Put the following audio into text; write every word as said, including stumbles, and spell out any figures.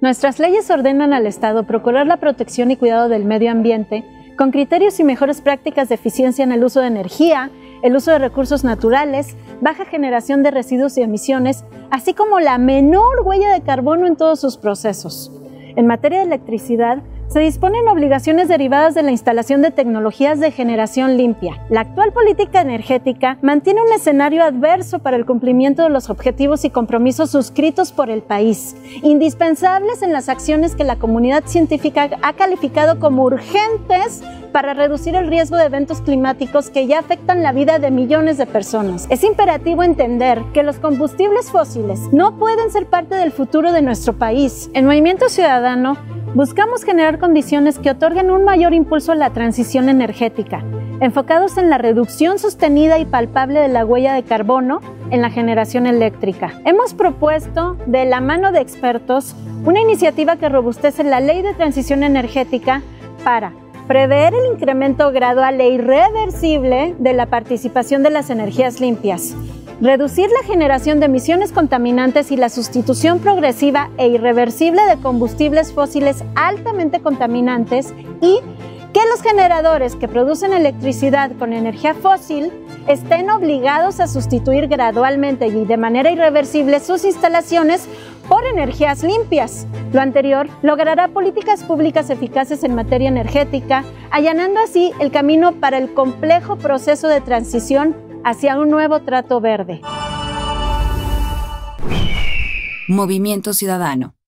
Nuestras leyes ordenan al Estado procurar la protección y cuidado del medio ambiente con criterios y mejores prácticas de eficiencia en el uso de energía, el uso de recursos naturales, baja generación de residuos y emisiones, así como la menor huella de carbono en todos sus procesos. En materia de electricidad, se disponen obligaciones derivadas de la instalación de tecnologías de generación limpia. La actual política energética mantiene un escenario adverso para el cumplimiento de los objetivos y compromisos suscritos por el país, indispensables en las acciones que la comunidad científica ha calificado como urgentes para reducir el riesgo de eventos climáticos que ya afectan la vida de millones de personas. Es imperativo entender que los combustibles fósiles no pueden ser parte del futuro de nuestro país. En Movimiento Ciudadano, buscamos generar condiciones que otorguen un mayor impulso a la transición energética, enfocados en la reducción sostenida y palpable de la huella de carbono en la generación eléctrica. Hemos propuesto, de la mano de expertos, una iniciativa que robustece la Ley de Transición Energética para prever el incremento gradual e irreversible de la participación de las energías limpias, reducir la generación de emisiones contaminantes y la sustitución progresiva e irreversible de combustibles fósiles altamente contaminantes y que los generadores que producen electricidad con energía fósil estén obligados a sustituir gradualmente y de manera irreversible sus instalaciones por energías limpias. Lo anterior logrará políticas públicas eficaces en materia energética, allanando así el camino para el complejo proceso de transición hacia un nuevo trato verde. Movimiento Ciudadano.